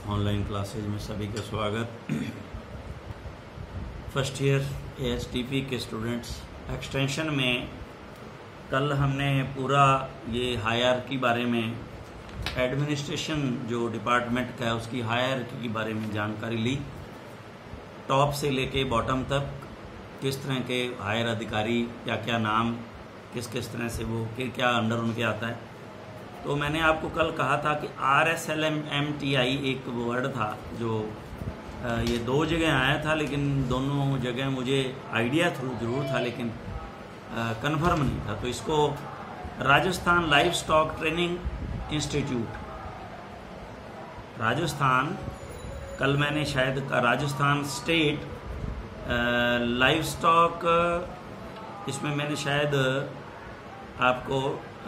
Online classes में सभी का स्वागत। फर्स्ट ईयर ASTP के स्टूडेंट्स, एक्सटेंशन में कल हमने पूरा ये हायरार्की बारे में, एडमिनिस्ट्रेशन जो डिपार्टमेंट का है उसकी हायरार्की के बारे में जानकारी ली। टॉप से लेके बॉटम तक किस तरह के हायर अधिकारी, क्या क्या नाम, किस किस तरह से वो क्या अंडर उनके आता है। तो मैंने आपको कल कहा था कि RSLMTI एक वर्ड था जो ये दो जगह आया था, लेकिन दोनों जगह मुझे आइडिया थ्रू जरूर था लेकिन कंफर्म नहीं था। तो इसको Rajasthan livestock training institute, Rajasthan, कल मैंने शायद का राजस्थान स्टेट लाइव स्टॉक, इसमें मैंने शायद आपको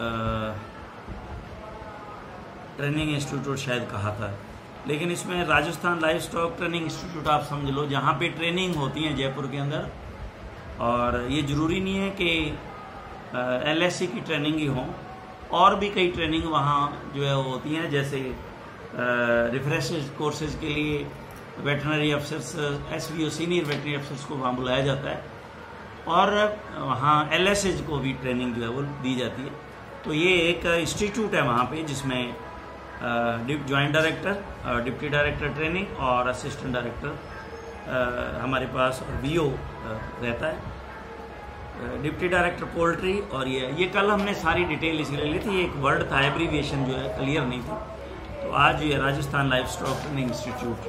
ट्रेनिंग इंस्टीट्यूट शायद कहा था, लेकिन इसमें Rajasthan livestock training institute आप समझ लो, जहाँ पे ट्रेनिंग होती है जयपुर के अंदर। और ये ज़रूरी नहीं है कि LSC की ट्रेनिंग ही हो, और भी कई ट्रेनिंग वहाँ जो है होती हैं, जैसे रिफ्रेशर कोर्सेज के लिए वेटनरी अफसर्स, SVO सीनियर वेटनरी अफसर्स को वहाँ बुलाया जाता है, और वहाँ LSS को भी ट्रेनिंग जो है वो दी जाती है। तो ये एक इंस्टीट्यूट है वहाँ पे, जिसमें joint director, deputy director training और असिस्टेंट डायरेक्टर हमारे पास, और BO रहता है, डिप्टी डायरेक्टर पोल्ट्री। और ये कल हमने सारी डिटेल इसलिए ली थी, एक वर्ड था, एब्रीविएशन जो है क्लियर नहीं थी। तो आज ये Rajasthan livestock training institute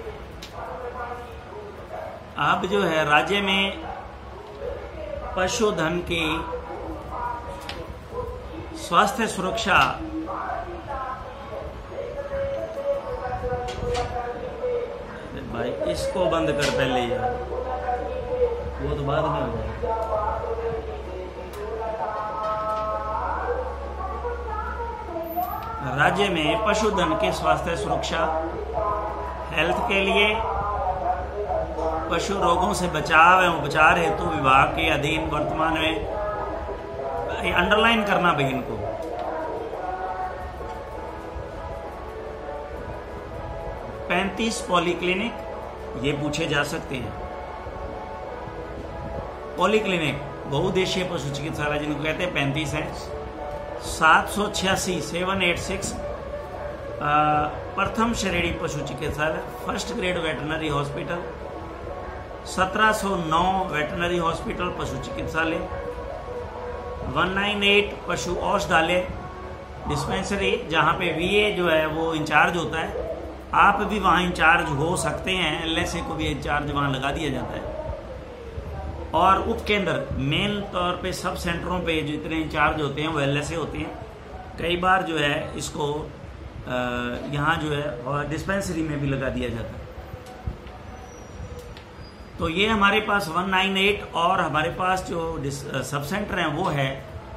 अब जो है राज्य में पशुधन की स्वास्थ्य सुरक्षा भाई, इसको बंद कर पहले यार, वो तो बाद में हो जाएगा। राज्य में पशुधन के स्वास्थ्य सुरक्षा, हेल्थ के लिए पशु रोगों से बचाव एवं उपचार हेतु विभाग के अधीन वर्तमान में, अंडरलाइन करना भाई इनको, पैंतीस पॉलीक्लिनिक, ये पूछे जा सकते हैं। पॉलीक्लिनिक बहुउद्देशीय पशु चिकित्सालय जिनको कहते हैं 35 हैं। 786 प्रथम श्रेणी पशु चिकित्सालय, first grade veterinary hospital, 1709 veterinary hospital पशु चिकित्सालय, 198 पशु औषधालय डिस्पेंसरी, जहाँ पे VA जो है वो इंचार्ज होता है। आप भी वहाँ इंचार्ज हो सकते हैं, LSA को भी इंचार्ज वहाँ लगा दिया जाता है। और उपकेंद्र, मेन तौर पे सब सेंटरों पे जो इतने इंचार्ज होते हैं वो LSA होते हैं। कई बार जो है इसको यहाँ जो है डिस्पेंसरी में भी लगा दिया जाता है। तो ये हमारे पास 198, और हमारे पास जो सब सेंटर हैं वो है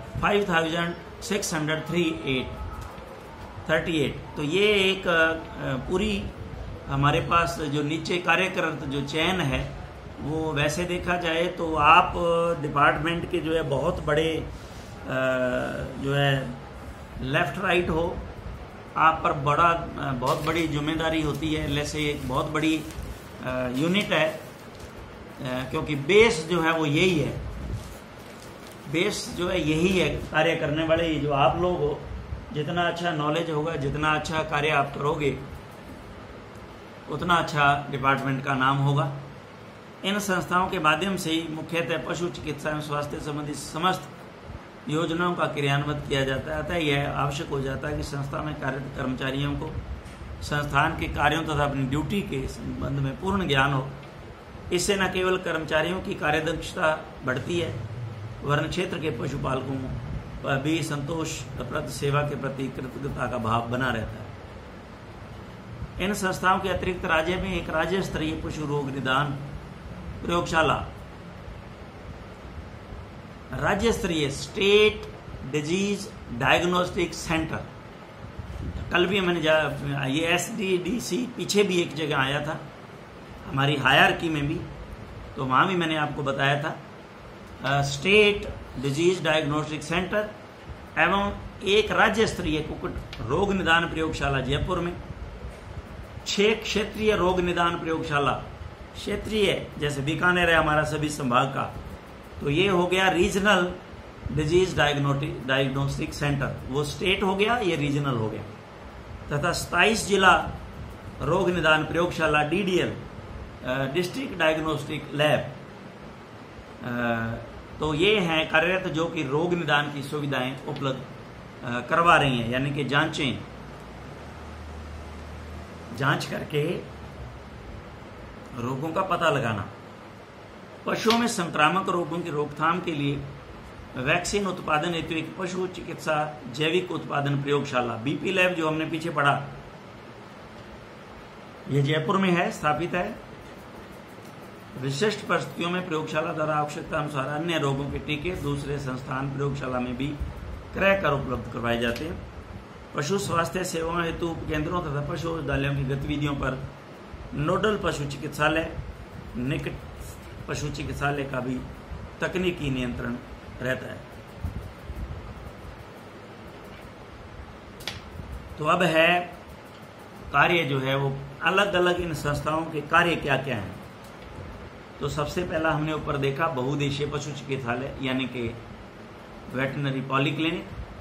5638। तो ये एक पूरी हमारे पास जो नीचे कार्यरत जो चयन है, वो वैसे देखा जाए तो आप डिपार्टमेंट के जो है बहुत बड़े जो है लेफ्ट राइट हो, आप पर बहुत बड़ी जिम्मेदारी होती है। LSA एक बहुत बड़ी यूनिट है, क्योंकि बेस जो है वो यही है, बेस जो है यही है। कार्य करने वाले जो आप लोग हो, जितना अच्छा नॉलेज होगा, जितना अच्छा कार्य आप करोगे, उतना अच्छा डिपार्टमेंट का नाम होगा। इन संस्थाओं के माध्यम से ही मुख्यतः पशु चिकित्सा एवं स्वास्थ्य संबंधी समस्त योजनाओं का क्रियान्वित किया जाता है। अतः यह आवश्यक हो जाता है कि संस्था में कार्यरत कर्मचारियों को संस्थान के कार्यों तथा अपनी ड्यूटी के संबंध में पूर्ण ज्ञान हो। इससे न केवल कर्मचारियों की कार्यदक्षता बढ़ती है, वरन क्षेत्र के पशुपालकों पर भी संतोषप्रद सेवा के प्रति कृतज्ञता का भाव बना रहता है। इन संस्थाओं के अतिरिक्त राज्य में एक राज्य स्तरीय पशु रोग निदान प्रयोगशाला, राज्य स्तरीय स्टेट डिजीज डायग्नोस्टिक सेंटर, कल भी मैंने ये SDDC पीछे भी एक जगह आया था हमारी हायरार्की में भी, तो वहाँ भी मैंने आपको बताया था। स्टेट डिजीज डायग्नोस्टिक सेंटर एवं एक राज्य स्तरीय कुक्कुट रोग निदान प्रयोगशाला जयपुर में, 6 क्षेत्रीय रोग निदान प्रयोगशाला, क्षेत्रीय जैसे बीकानेर है हमारा सभी संभाग का, तो ये हो गया रीजनल डिजीज डायग्नोस्टिक सेंटर, वो स्टेट हो गया, ये रीजनल हो गया। तथा 27 जिला रोग निदान प्रयोगशाला DDL, डिस्ट्रिक्ट डायग्नोस्टिक लैब, तो ये हैं कार्यरत जो कि रोग निदान की सुविधाएं उपलब्ध करवा रही हैं, यानी कि जांच करके रोगों का पता लगाना। पशुओं में संक्रामक रोगों की रोकथाम के लिए वैक्सीन उत्पादन हेतु एक पशु चिकित्सा जैविक उत्पादन प्रयोगशाला BP लैब जो हमने पीछे पढ़ा, ये जयपुर में है, स्थापित है। विशिष्ट परिस्थितियों में प्रयोगशाला द्वारा आवश्यकता अनुसार अन्य रोगों के टीके दूसरे संस्थान प्रयोगशाला में भी क्रय कर उपलब्ध करवाए जाते हैं। पशु स्वास्थ्य सेवाओं हेतु केंद्रों तथा पशु औषधालयों की गतिविधियों पर नोडल पशु चिकित्सालय, निकट पशु चिकित्सालय का भी तकनीकी नियंत्रण रहता है। तो अब है कार्य जो है वो अलग अलग इन संस्थाओं के कार्य क्या क्या हैं। तो सबसे पहला हमने ऊपर देखा बहुउद्देशीय पशु चिकित्सालय यानी कि वेटनरी पॉलीक्लिनिक।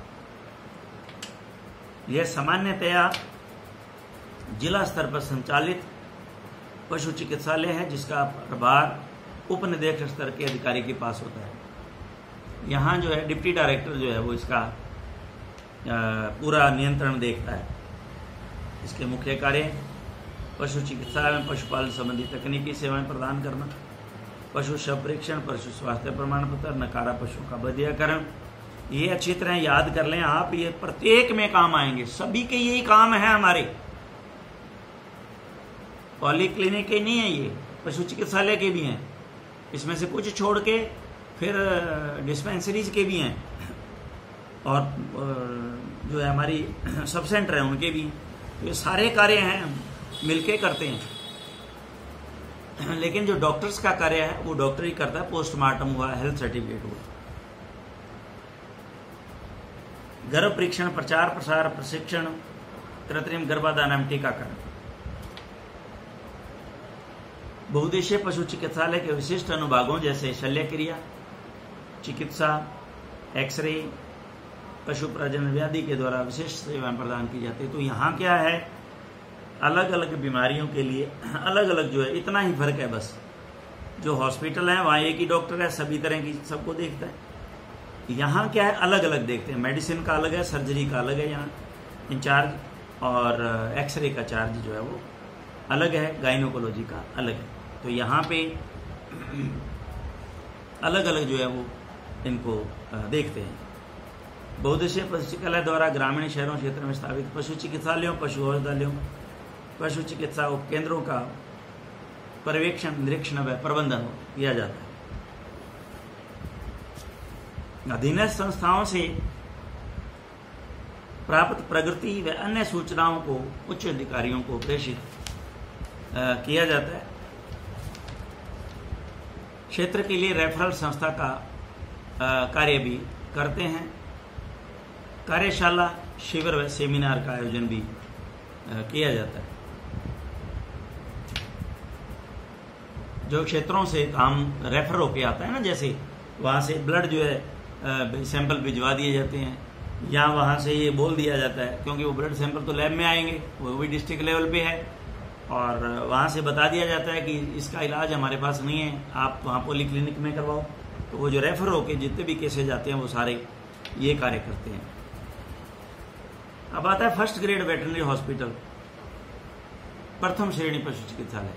यह सामान्यतया जिला स्तर पर संचालित पशु चिकित्सालय है जिसका प्रभार उप निदेशक स्तर के अधिकारी के पास होता है। यहाँ जो है डिप्टी डायरेक्टर जो है वो इसका पूरा नियंत्रण देखता है। इसके मुख्य कार्य पशु चिकित्सालय में पशुपालन संबंधी तकनीकी सेवाएं प्रदान करना, पशु शव परीक्षण, पशु स्वास्थ्य प्रमाण पत्र, नकारा पशुओं का बधियाकरण। ये अच्छी तरह याद कर लें आप, ये प्रत्येक में काम आएंगे, सभी के यही काम है हमारे। पॉलीक्लिनिक के नहीं है, ये पशु चिकित्सालय के भी हैं, इसमें से कुछ छोड़ के फिर डिस्पेंसरीज के भी हैं और जो है हमारी सब सेंटर है उनके भी। ये सारे कार्य हैं, मिलके करते हैं। लेकिन जो डॉक्टर्स का कार्य है वो डॉक्टर ही करता है, पोस्टमार्टम हुआ, हेल्थ सर्टिफिकेट हुआ। गर्भ परीक्षण, प्रचार प्रसार, प्रशिक्षण, कृत्रिम गर्भाधान एवं टीकाकरण। बहुउद्देशीय पशु चिकित्सालय के विशिष्ट अनुभागों जैसे शल्य क्रिया चिकित्सा, एक्सरे, पशु प्रजनन व्याधि के द्वारा विशिष्ट सेवाएं प्रदान की जाती है। तो यहाँ क्या है, अलग अलग बीमारियों के लिए अलग अलग जो है, इतना ही फर्क है बस। जो हॉस्पिटल है वहाँ एक ही डॉक्टर है, सभी तरह की सबको देखता है। यहाँ क्या है, अलग अलग देखते हैं। मेडिसिन का अलग है, सर्जरी का अलग है यहाँ इंचार्ज, और एक्सरे का चार्ज जो है वो अलग है, गाइनोकोलॉजी का अलग है। तो यहाँ पे अलग अलग जो है वो इनको देखते हैं। बहुउद्देशीय पशु चिकित्सालय द्वारा ग्रामीण शहरों क्षेत्र में स्थापित पशु चिकित्सालयों, पशु औषधालयों, पशु चिकित्सा उपकेंद्रों का पर्यवेक्षण, निरीक्षण व प्रबंधन किया जाता है। अधीनस्थ संस्थाओं से प्राप्त प्रगति व अन्य सूचनाओं को उच्च अधिकारियों को प्रेषित किया जाता है। क्षेत्र के लिए रेफरल संस्था का कार्य भी करते हैं। कार्यशाला, शिविर व सेमिनार का आयोजन भी किया जाता है। जो क्षेत्रों से काम रेफर होके आता है ना, जैसे वहाँ से ब्लड जो है सैंपल भिजवा दिए जाते हैं, या वहाँ से ये बोल दिया जाता है, क्योंकि वो ब्लड सैंपल तो लैब में आएंगे, वो भी डिस्ट्रिक्ट लेवल पे है, और वहाँ से बता दिया जाता है कि इसका इलाज हमारे पास नहीं है, आप वहाँ पॉलीक्लिनिक में करवाओ। तो वो जो रेफर होके जितने भी केसेज आते हैं वो सारे ये कार्य करते हैं। अब आता है फर्स्ट ग्रेड वेटरनरी हॉस्पिटल, प्रथम श्रेणी पशु चिकित्सालय।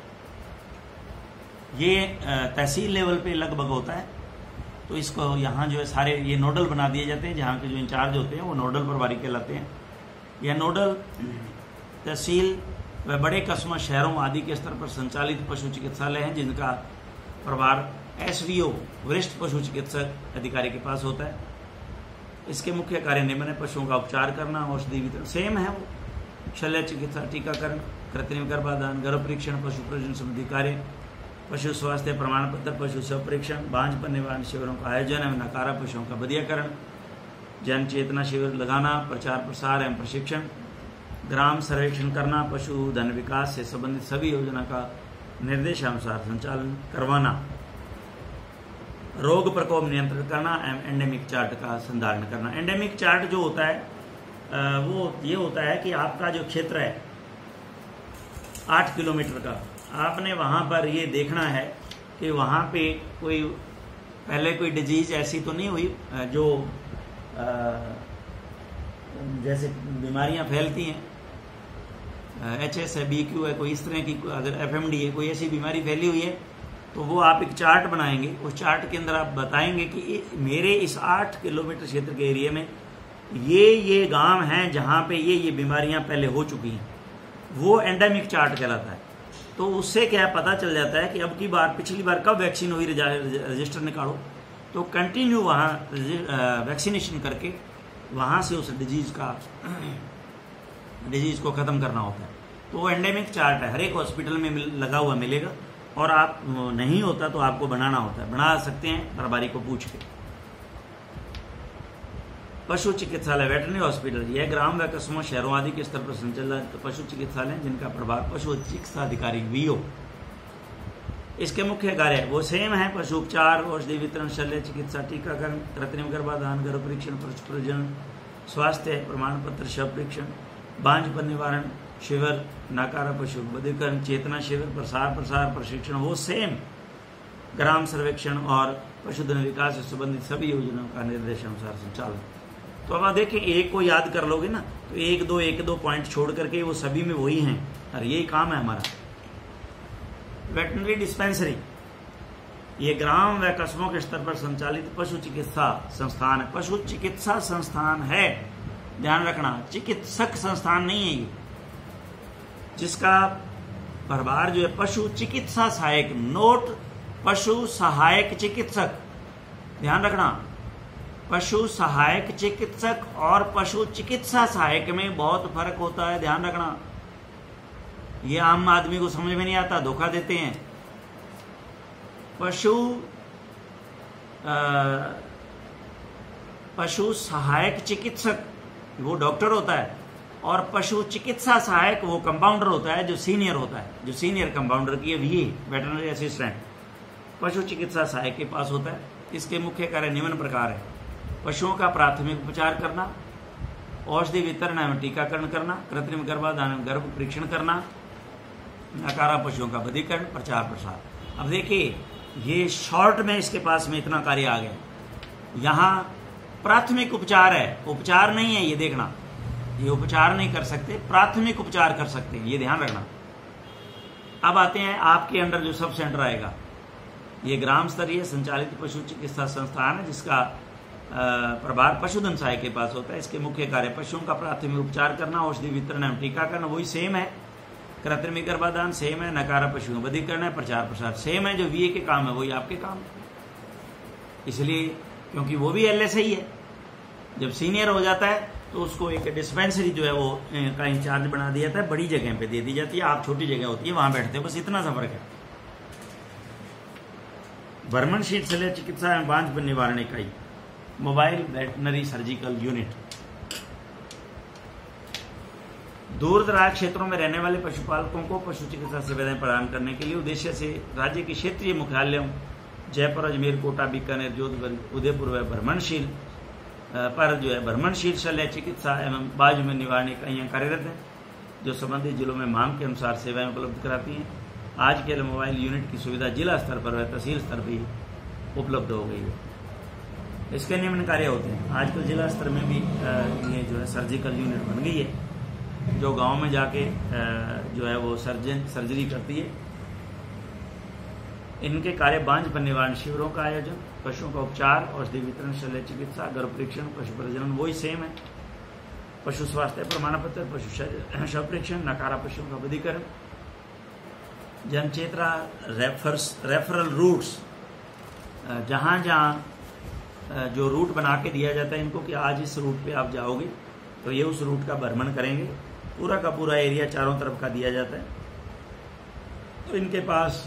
ये तहसील लेवल पे लगभग होता है। तो इसको यहाँ जो है सारे ये नोडल बना दिए जाते हैं, जहाँ के जो इंचार्ज होते हैं वो नोडल प्रभारी कहलाते हैं। यह नोडल तहसील व बड़े कस्बों, शहरों आदि के स्तर पर संचालित पशु चिकित्सालय हैं, जिनका प्रभार SVO वरिष्ठ पशु चिकित्सक अधिकारी के पास होता है। इसके मुख्य कार्य निम्न है: पशुओं का उपचार करना, औषधि वितरण, सेम है वो, शल्य चिकित्सा, टीकाकरण, कृत्रिम गर्भाधान, गर्भ परीक्षण, पशु प्रजनन संबंधी कार्य, पशु स्वास्थ्य प्रमाण पत्र, पशु शव परीक्षण, बांझपन निवारण शिविरों का आयोजन एवं नकारा पशुओं का बधियाकरण, जन चेतना शिविर लगाना, प्रचार प्रसार एवं प्रशिक्षण, ग्राम सर्वेक्षण करना, पशुधन विकास से संबंधित सभी योजना का निर्देशानुसार संचालन करवाना, रोग प्रकोप नियंत्रण करना, एंडेमिक चार्ट का संधारण करना। एंडेमिक चार्ट जो होता है वो ये होता है कि आपका जो क्षेत्र है 8 किलोमीटर का, आपने वहाँ पर ये देखना है कि वहाँ पे कोई पहले कोई डिजीज ऐसी तो नहीं हुई जो जैसे बीमारियाँ फैलती हैं, HS है, BQ है, कोई इस तरह की, अगर FMD है, कोई ऐसी बीमारी फैली हुई है तो वो आप एक चार्ट बनाएंगे। उस चार्ट के अंदर आप बताएंगे कि मेरे इस 8 किलोमीटर क्षेत्र के एरिया में ये गांव हैं जहां पे ये बीमारियां पहले हो चुकी हैं, वो एंडेमिक चार्ट कहलाता है। तो उससे क्या पता चल जाता है कि अब की बार, पिछली बार कब वैक्सीन हुई, रजिस्टर निकालो, तो कंटिन्यू वहाँ वैक्सीनेशन करके वहाँ से उस डिजीज को ख़त्म करना होता है। तो वो एंडेमिक चार्ट है, हर एक हॉस्पिटल में लगा हुआ मिलेगा, और आप नहीं होता तो आपको बनाना होता है, बना सकते हैं प्रभारी को पूछ के। पशु चिकित्सालय, वेटरनरी हॉस्पिटल, यह ग्राम व कस्बों, शहरों आदि के स्तर पर संचालित पशु चिकित्सालय जिनका प्रभार पशु चिकित्सा अधिकारी VO, इसके मुख्य कार्य वो सेम है: पशु उपचार, औषधि वितरण, शल्य चिकित्सा, टीकाकरण, कृत्रिम गर्भाधान, गर्भ परीक्षण, पशु प्रजनन, स्वास्थ्य प्रमाण पत्र, शव परीक्षण, बांझपन निवारण शिविर, नाकारा पशु बधिकरण, चेतना शिविर, प्रसार प्रशिक्षण, वो सेम ग्राम सर्वेक्षण और पशुधन विकास से संबंधित सभी योजनाओं का निर्देशानुसार संचालन। तो अब आप देखें, एक को याद कर लोगे ना तो एक दो पॉइंट छोड़ करके वो सभी में वही हैं, और यही काम है हमारा। वेटरनरी डिस्पेंसरी, ये ग्राम व कस्बों के स्तर पर संचालित पशु चिकित्सा संस्थान है। पशु चिकित्सा संस्थान है, ध्यान रखना, चिकित्सक संस्थान नहीं है ये, जिसका प्रभार जो है पशु चिकित्सा सहायक, नोट पशु सहायक चिकित्सक, ध्यान रखना। पशु सहायक चिकित्सक और पशु चिकित्सा सहायक में बहुत फर्क होता है, ध्यान रखना। ये आम आदमी को समझ में नहीं आता, धोखा देते हैं। पशु सहायक चिकित्सक वो डॉक्टर होता है, और पशु चिकित्सा सहायक वो कंपाउंडर होता है, जो सीनियर होता है, जो सीनियर कंपाउंडर की VA, वेटरनरी असिस्टेंट, पशु चिकित्सा सहायक के पास होता है। इसके मुख्य कार्य निम्न प्रकार है: पशुओं का प्राथमिक उपचार करना, औषधि वितरण एवं टीकाकरण करना, कृत्रिम गर्भाधान एवं गर्भ परीक्षण करना, नकारा पशुओं का बधिकरण, प्रचार प्रसार। अब देखिए, ये शॉर्ट में इसके पास में इतना कार्य आ गया। यहाँ प्राथमिक उपचार है, उपचार नहीं है, ये देखना, ये उपचार नहीं कर सकते, प्राथमिक उपचार कर सकते हैं, ये ध्यान रखना। अब आते हैं आपके अंडर जो सब सेंटर आएगा, ये ग्राम स्तरीय संचालित पशु चिकित्सा संस्थान है, जिसका प्रभार पशुधन सहायक के पास होता है। इसके मुख्य कार्य पशुओं का प्राथमिक उपचार करना, औषधि वितरण एवं टीकाकरण, वही सेम है, कृत्रिम गर्भाधान सेम है, नकारा पशुओं बधिकरण है, प्रचार प्रसार सेम है। जो VA के काम है वही आपके काम है, इसलिए क्योंकि वो भी LSA ही है। जब सीनियर हो जाता है तो उसको एक डिस्पेंसरी जो है वो का इंचार्ज बना दिया जाता है, बड़ी जगह पे दे दी जाती है, आप छोटी जगह होती है वहां बैठते हो, बस इतना सा फर्क है। भ्रमणशील शल्य चिकित्सा एवं बांझपन निवारण इकाई, मोबाइल वेटनरी सर्जिकल यूनिट, दूर दराज क्षेत्रों में रहने वाले पशुपालकों को पशु चिकित्सा सेवाएं प्रदान करने के लिए उद्देश्य से राज्य के क्षेत्रीय मुख्यालयों जयपुर, अजमेर, कोटा, बीकानेर, जोधपुर, उदयपुर व भ्रमणशील पर जो है भ्रमणशील शल्य चिकित्सा एवं बांझपन निवारण इकाइयाँ कार्यरत हैं, जो संबंधित जिलों में मांग के अनुसार सेवाएं उपलब्ध कराती हैं। आज के मोबाइल यूनिट की सुविधा जिला स्तर पर व तहसील स्तर पर उपलब्ध हो गई है। इसके निम्न कार्य होते हैं। आज तो जिला स्तर में भी ये जो है सर्जिकल यूनिट बन गई है, जो गांव में जाके जो है वो सर्जरी करती है। इनके कार्य बांझपन निवारण शिविरों का आयोजन, पशुओं का उपचार, औषधि वितरण, शल्य चिकित्सा, गर्भ परीक्षण, पशु प्रजनन वही सेम है, पशु स्वास्थ्य प्रमाण पत्र, पशु शव परीक्षण, नकारा पशुओं का बधिकरण, जनचेतना रेफरल रूट्स, जहाँ जहाँ जो रूट बना के दिया जाता है इनको कि आज इस रूट पे आप जाओगे तो ये उस रूट का भ्रमण करेंगे, पूरा का पूरा एरिया चारों तरफ का दिया जाता है। तो इनके पास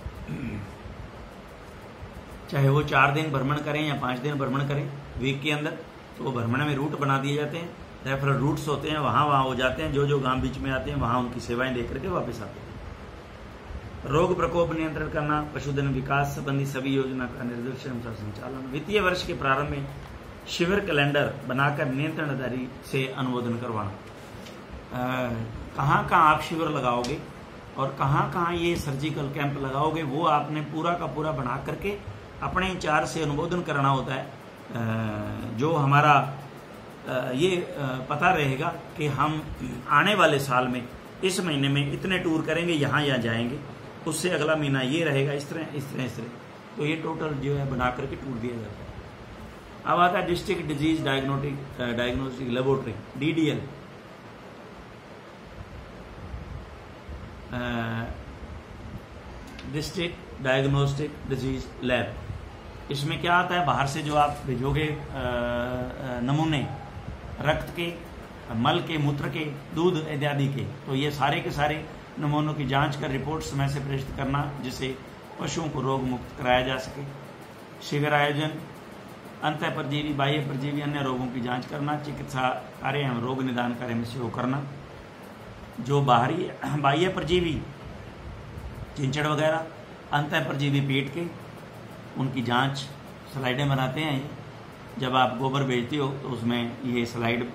चाहे वो 4 दिन भ्रमण करें या 5 दिन भ्रमण करें वीक के अंदर, तो वो भ्रमण में रूट बना दिए जाते हैं। रेफरल रूट्स होते हैं, वहाँ वो जाते हैं, जो गांव बीच में आते हैं वहाँ उनकी सेवाएं लेकर के वापस आते हैं। रोग प्रकोप नियंत्रण करना, पशुधन विकास संबंधी सभी योजना का निर्देश अनुसार संचालन। वित्तीय वर्ष के प्रारंभ में शिविर कैलेंडर बनाकर नियंत्रण अधिकारी से अनुमोदन करवाना। कहाँ कहाँ आप शिविर लगाओगे और कहाँ कहाँ ये सर्जिकल कैंप लगाओगे, वो आपने पूरा का पूरा बना करके अपने इंचार्ज से अनुमोदन करना होता है। जो हमारा ये पता रहेगा कि हम आने वाले साल में इस महीने में इतने टूर करेंगे, यहाँ जाएंगे, उससे अगला महीना ये रहेगा, इस तरह। तो ये टोटल जो है बना करके टूर दिया जाता है। अब आता है district disease diagnostic laboratory, DDL। District diagnostic disease lab. इसमें क्या आता है, बाहर से जो आप भेजोगे नमूने रक्त के, मल के, मूत्र के, दूध इत्यादि के, तो ये सारे के सारे नमूनों की जांच कर रिपोर्ट समय से प्रेषित करना, जिससे पशुओं को रोग मुक्त कराया जा सके। शिविर आयोजन, अंतः परजीवी, बाह्य परजीवी, अन्य रोगों की जांच करना, चिकित्सा कार्य एवं रोग निदान कार्य में सहयोग करना। जो बाह्य परजीवी, चिंचड़ वगैरह, अंतः परजीवी पेट के, उनकी जांच स्लाइडें बनाते हैं। जब आप गोबर बेचते हो तो उसमें ये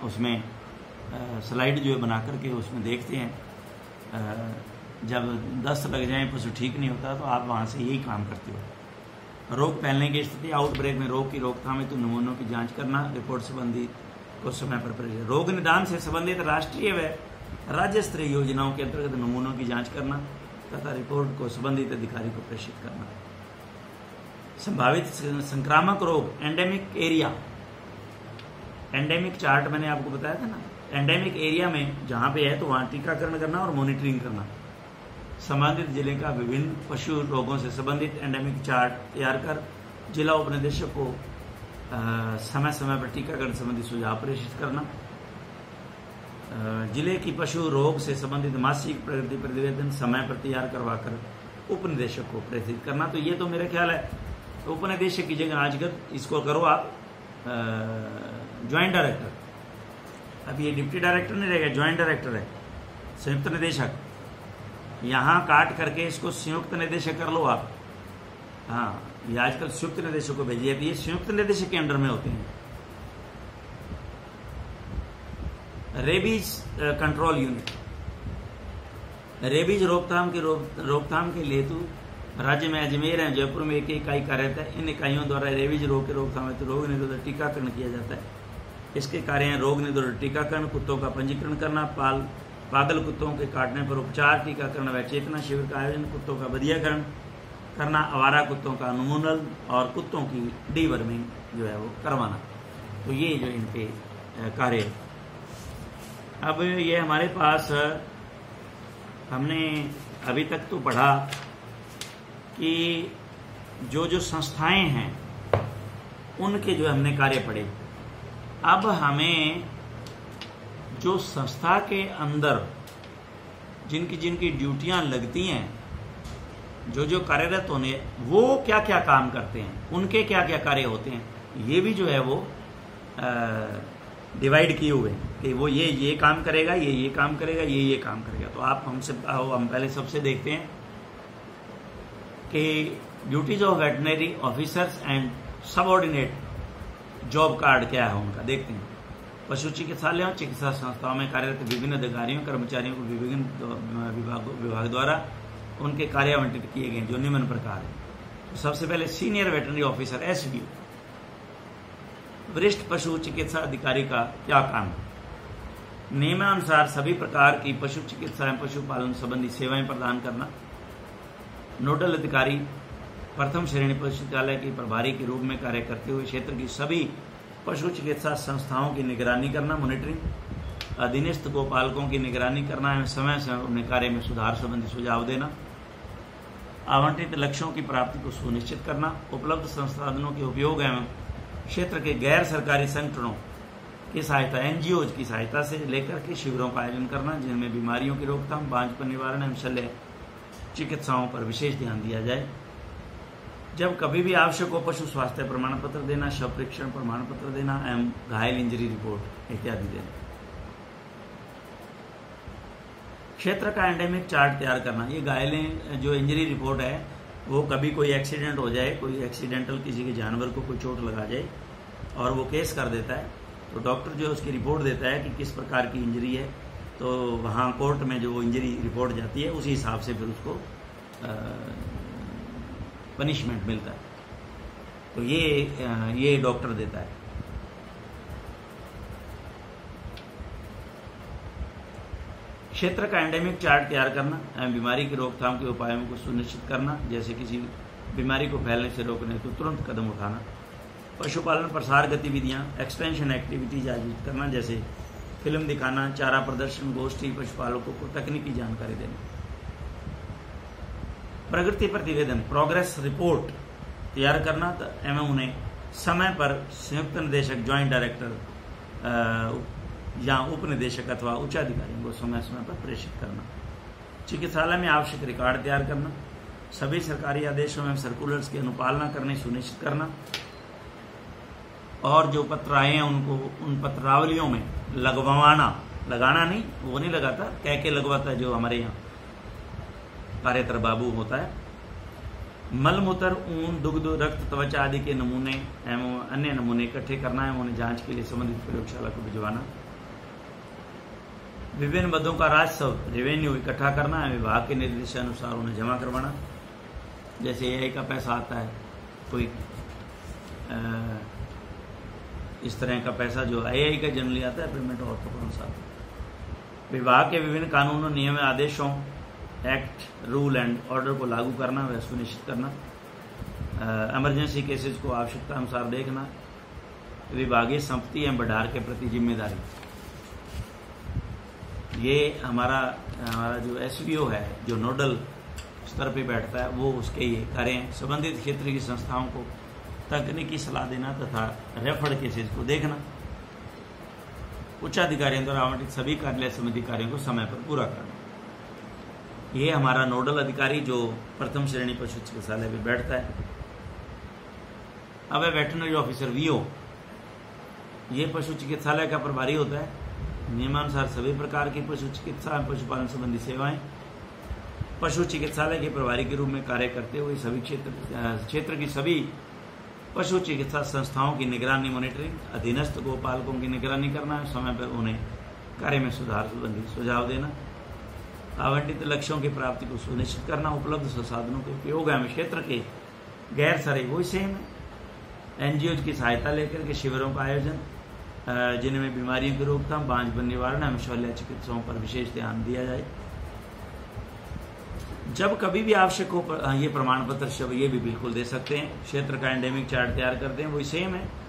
स्लाइड जो है बना करके उसमें देखते हैं। जब दस्त लग जाए, पशु ठीक नहीं होता, तो आप वहाँ से यही काम करते हो। रोग फैलने की स्थिति, आउटब्रेक में रोग की रोकथाम हेतु नमूनों की जांच करना, रिपोर्ट संबंधी को समय पर प्रेषित। रोग निदान से संबंधित राष्ट्रीय व राज्य स्तरीय योजनाओं के अंतर्गत नमूनों की जांच करना तथा रिपोर्ट को संबंधित अधिकारी को प्रेषित करना। संभावित संक्रामक रोग, एंडेमिक एरिया, एंडेमिक चार्ट मैंने आपको बताया था ना। एंडेमिक एरिया में जहाँ पे है तो वहाँ टीकाकरण करना और मॉनिटरिंग करना। संबंधित जिले का विभिन्न पशु रोगों से संबंधित एंडेमिक चार्ट तैयार कर जिला उपनिदेशक को समय समय पर टीकाकरण संबंधी सुझाव प्रेषित करना। जिले की पशु रोग से संबंधित मासिक प्रगति प्रतिवेदन समय पर तैयार करवाकर उपनिदेशक को प्रेषित करना। तो ये तो मेरा ख्याल है उपनिदेशक की जगह आजकल इसको करो आप ज्वाइंट डायरेक्टर। अब ये डिप्टी डायरेक्टर नहीं रहेगा, ज्वाइंट डायरेक्टर है, संयुक्त निदेशक। यहाँ काट करके इसको संयुक्त निदेशक कर लो आप। हाँ, ये आजकल संयुक्त निदेशक को भेजिए, ये संयुक्त निदेशक के अंडर में होते हैं। रेबीज कंट्रोल यूनिट, रेबीज रोकथाम के लिए तो राज्य में अजमेर है, जयपुर में एक इकाई कार्यरत है। इन इकाइयों द्वारा रेबीज रोग के रोकथाम हेतु रोग निरोधक टीकाकरण किया जाता है। इसके कार्य हैं रोग निरोधक टीकाकरण, कुत्तों का पंजीकरण करना, पागल कुत्तों के काटने पर उपचार, टीकाकरण व चेतना शिविर का आयोजन, कुत्तों का बधियाकरण करना, आवारा कुत्तों का अनुमूलन और कुत्तों की डीवर्मिंग जो है वो करवाना। तो ये जो इनके कार्य। अब ये हमारे पास हमने अभी तक तो पढ़ा कि जो संस्थाएं हैं उनके जो हमने कार्य पढ़े। अब हमें जो संस्था के अंदर जिनकी ड्यूटियां लगती हैं, जो कार्यरत होने, वो क्या क्या काम करते हैं, उनके क्या क्या कार्य होते हैं, ये भी जो है वो डिवाइड किए हुए हैं कि वो ये काम करेगा, ये काम करेगा, ये काम करेगा। तो आप हम पहले सबसे देखते हैं कि duties of veterinary officers and subordinate job card क्या है उनका, देखते हैं। पशु चिकित्सालयों, चिकित्सा संस्थाओं में कार्यरत विभिन्न अधिकारियों, कर्मचारियों को विभिन्न विभाग द्वारा उनके कार्य आवंटित किए गए जो निम्न प्रकार है। तो सबसे पहले सीनियर वेटनरी ऑफिसर SVO, वरिष्ठ पशु चिकित्सा अधिकारी का क्या काम है? नियमानुसार सभी प्रकार की पशु चिकित्सा एवं पशुपालन संबंधी सेवाएं प्रदान करना। नोडल अधिकारी प्रथम श्रेणी पशु चिकित्सालय के प्रभारी के रूप में कार्य करते हुए क्षेत्र की सभी पशु चिकित्सा संस्थाओं की निगरानी करना, मॉनिटरिंग। अधीनस्थ गोपालकों की निगरानी करना एवं समय समय उन्हें कार्य में सुधार संबंधी सुझाव देना। आवंटित लक्ष्यों की प्राप्ति को सुनिश्चित करना। उपलब्ध संसाधनों के उपयोग एवं क्षेत्र के गैर सरकारी संगठनों की सहायता, NGOs की सहायता से लेकर के शिविरों का आयोजन करना जिनमें बीमारियों की रोकथाम, बांझपन निवारण एवं शल्य चिकित्साओं पर विशेष ध्यान दिया जाए। जब कभी भी आवश्यक हो पशु स्वास्थ्य प्रमाण पत्र देना, शव परीक्षण प्रमाण पत्र देना एवं घायल इंजरी रिपोर्ट इत्यादि देना। क्षेत्र का एंडेमिक चार्ट तैयार करना। ये घायलें जो इंजरी रिपोर्ट है वो कभी कोई एक्सीडेंट हो जाए, कोई एक्सीडेंटल किसी के जानवर को कोई चोट लगा जाए और वो केस कर देता है, तो डॉक्टर जो है उसकी रिपोर्ट देता है कि किस प्रकार की इंजरी है, तो वहाँ कोर्ट में जो वो इंजरी रिपोर्ट जाती है उसी हिसाब से फिर उसको पनिशमेंट मिलता है। तो ये डॉक्टर देता है। क्षेत्र का एंडेमिक चार्ट तैयार करना एवं बीमारी की रोकथाम के उपायों को सुनिश्चित करना, जैसे किसी बीमारी को फैलने से रोकने को तुरंत कदम उठाना। पशुपालन प्रसार गतिविधियां, एक्सटेंशन एक्टिविटीज आयोजित करना, जैसे फिल्म दिखाना, चारा प्रदर्शन, गोष्ठी, पशुपालकों को तकनीकी जानकारी देना। प्रगति प्रतिवेदन, प्रोग्रेस रिपोर्ट तैयार करना एवं उन्हें समय पर संयुक्त निदेशक, ज्वाइंट डायरेक्टर या उप निदेशक अथवा उच्चाधिकारियों को समय समय पर प्रेषित करना। चिकित्सालय में आवश्यक रिकॉर्ड तैयार करना। सभी सरकारी आदेशों एवं सर्कुलर्स की अनुपालना करनी सुनिश्चित करना। और जो पत्र आए हैं उनको उन पत्रावलियों में लगाना नहीं, वो नहीं लगाता, कह के लगवाता है जो हमारे यहाँ कार्यतर बाबू होता है। मलमूत्र, ऊन, दुग्ध, रक्त, त्वचा आदि के नमूने एवं अन्य नमूने इकट्ठे करना है, उन्हें जांच के लिए संबंधित प्रयोगशाला को भिजवाना। विभिन्न पदों का राजस्व, रेवेन्यू इकट्ठा करना है, विभाग के निर्देशानुसार उन्हें जमा करवाना। जैसे एआई का पैसा आता है, कोई इस तरह का पैसा जो एआई का जनरली आता है पेमेंट और तो कौन सा। विभाग के विभिन्न कानूनों, नियम, आदेशों, एक्ट, रूल एंड ऑर्डर को लागू करना व सुनिश्चित करना। इमरजेंसी केसेस को आवश्यकता अनुसार देखना। विभागीय संपत्ति एवं बढ़ार के प्रति जिम्मेदारी, ये हमारा जो एसवीओ है, जो नोडल स्तर पे बैठता है, वो उसके ये कार्य हैं। संबंधित क्षेत्र की संस्थाओं को तकनीकी सलाह देना तथा रेफर्ड केसेस को देखना। उच्चाधिकारियों द्वारा आवंटित सभी कार्यालय संबंधी कार्यों को समय पर पूरा करना। ये हमारा नोडल अधिकारी जो प्रथम श्रेणी पशु चिकित्सालय में बैठता है। अब है वेटरनरी ऑफिसर, वीओ, ये पशु चिकित्सालय का प्रभारी होता है। नियमानुसार सभी प्रकार की पशु चिकित्सा एवं पशुपालन संबंधी सेवाएं पशु चिकित्सालय के प्रभारी के रूप में कार्य करते हुए सभी क्षेत्र की सभी पशु चिकित्सा संस्थाओं की निगरानी, मॉनिटरिंग, अधीनस्थ गोपालकों की निगरानी करना, समय पर उन्हें कार्य में सुधार संबंधी सुझाव देना। आवंटित लक्ष्यों की प्राप्ति को सुनिश्चित करना। उपलब्ध संसाधनों के उपयोग एवं क्षेत्र के गैर सरे वही सेम है। एनजीओ की सहायता लेकर के शिविरों का आयोजन, जिनमें बीमारियों की रोकथाम, बांझपन निवारण एवं शल्य चिकित्साओं पर विशेष ध्यान दिया जाए। जब कभी भी आवश्यक हो ये प्रमाण पत्र ये भी बिल्कुल दे सकते हैं। क्षेत्र का एंडेमिक चार्ट तैयार करते हैं, वही सेम है।